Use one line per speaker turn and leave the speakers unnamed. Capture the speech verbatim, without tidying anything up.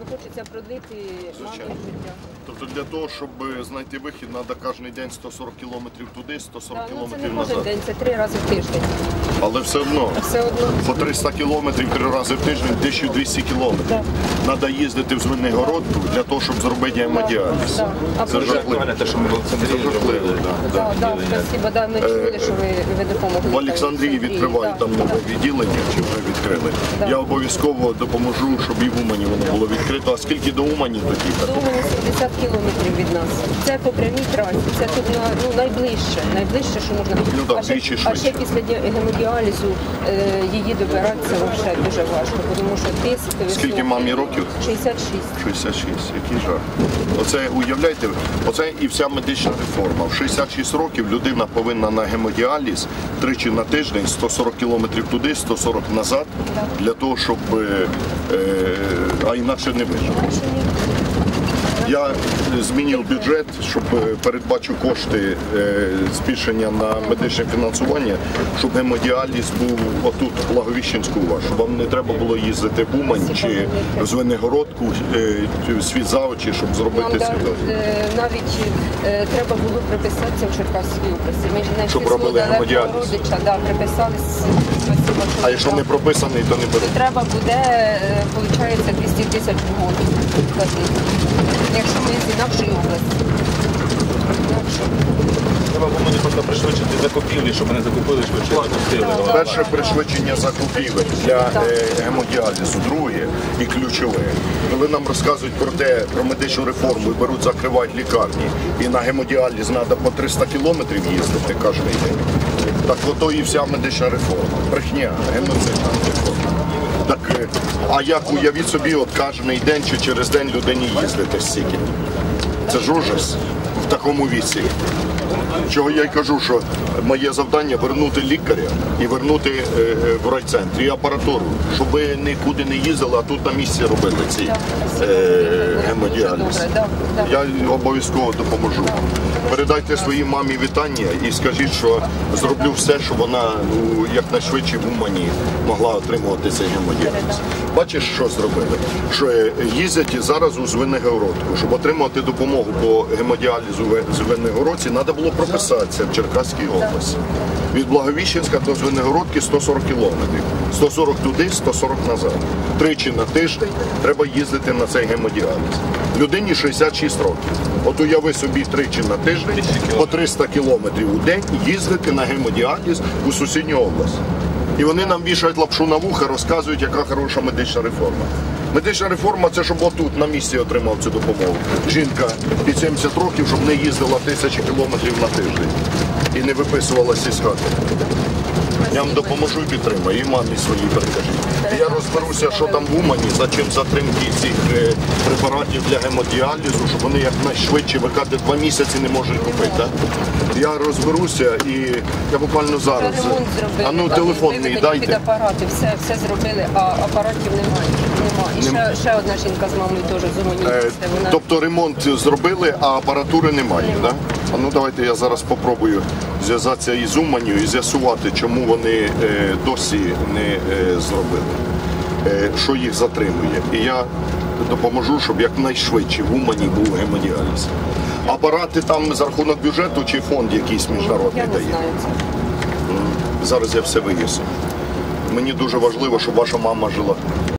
хочеться продлити мамі життя.
Тобто для того, щоб знайти вихід, треба кожен день сто сорок кілометрів туди, сто сорок
Да, ну, це не
кілометрів
кожен
назад.
день, це три рази в тиждень.
Але все одно,
Все одно.
по триста кілометрів три рази в тиждень, тисяча двісті кілометрів.
Да.
Треба їздити в Звенигородку для того, щоб зробити гемодіаліз.
Да. А
Це
потім-
жахливо.
Те, що ми в Олександрії
Це жахливо,
робили.
да,
Да,
да.
да, спасибо, да, ми чули, що ви, ви допомогли.
В Олександрії відкривають
Да,
там нове
да.
відділення, чи вже відкрили.
Да.
Я обов'язково допоможу, щоб і в Умані воно було відкрито. А скільки до Умані тоді?
Думаю, сімдесят кілометрів від нас. Це по прямій трасі, це тут ну, найближче, найближче, що можна.
Ну, да,
а, ще,
вдвічі
а ще
швидше.
після ді- гемодіалізу е, її добиратися взагалі дуже важко, тому що тиск, високий.
Скільки мамі років?
шістдесят шість.
шістдесят шість, який жах. Оце, уявляєте, оце і вся медична реформа. В шістдесят шість років людина повинна на гемодіаліз тричі на тиждень, сто сорок кілометрів туди, сто сорок назад, для того, щоб, е, е, а інакше не вижити. Я змінив бюджет, щоб передбачу кошти е, збільшення на медичне фінансування, щоб гемодіаліз був отут, в Благовіщенську у вас, щоб вам не треба було їздити в Умань чи в Звенигородку, е, в світ за очі, щоб
Нам
зробити
да,
світло.
е, навіть е, треба було приписатися в Черкаській області. Ми ж знайшли
Щоб
свого
робили
далекого
гемодіаліз.
родича, да, приписались. Спасибо, що
А якщо не прописаний, то не
то
беруть.
треба буде, виходить, двісті тисяч в год платити. Якщо ми з інакшої області. Інакше.
Треба було мені просто пришвидшити закупівлі, щоб вони закупили швидше запустили.
Перше пришвидшення закупівель для е, гемодіалізу, друге і ключове. Коли нам розказують про те, про медичну реформу і беруть, закривають лікарні, і на гемодіаліз треба по триста кілометрів їздити кожен день. Так ото і вся медична реформа. Брехня, геноцидна реформа. Так, е, а як уявіть собі, от кожен день чи через день людині їздити стільки? Це ж ужас в такому віці. Чого я й кажу, що моє завдання вернути лікаря і вернути е, е, в райцентрі і апаратуру, щоб ви нікуди не їздили, а тут на місці робили ці е, гемодіаліз. Я обов'язково допоможу. Передайте своїй мамі вітання і скажіть, що зроблю все, щоб вона ну, якнайшвидше в Умані могла отримувати цей гемодіаліз. Бачиш, що зробили? Що е, їздять зараз у Звенигородку, щоб отримати допомогу по гемодіалізу в Звенигородці, треба було прописатися в Черкаській області. Від Благовіщенська до Звенигородки сто сорок кілометрів. сто сорок туди, сто сорок назад. Тричі на тиждень треба їздити на цей гемодіаліз. Людині шістдесят шість років. От уяви собі тричі на тиждень, по триста кілометрів у день їздити на гемодіаліз у сусідню область. І вони нам вішають лапшу на вуха, розказують, яка хороша медична реформа. Медична реформа – це щоб отут на місці отримав цю допомогу. Жінка під сімдесят років, щоб не їздила тисячі кілометрів на тиждень і не виписувалася із хати. Я вам допоможу і підтримаю, і мамі своїй перекажіть. І я розберуся, що там в Умані, за чим затримки цих е, препаратів для гемодіалізу, щоб вони якнайшвидше, ви кажете, два місяці не можуть купити. Так? Я розберуся і я буквально зараз.
Ремонт зробили.
А ну телефон мій
Виведені
дайте.
під апарати, все, все зробили, а апаратів немає. Немає. І ще, ще одна жінка з мамою теж з Умані.
Е,
Вона...
Тобто ремонт зробили, а апаратури немає, так? Да? А ну давайте я зараз попробую зв'язатися із Уманню і з'ясувати, чому вони е, досі не е, зробили, е, що їх затримує. І я допоможу, щоб якнайшвидше в Умані був гемодіаліз. Апарати там за рахунок бюджету чи фонд якийсь міжнародний
Я не
дає?
знаю це.
Зараз я все виясню. Мені дуже важливо, щоб ваша мама жила.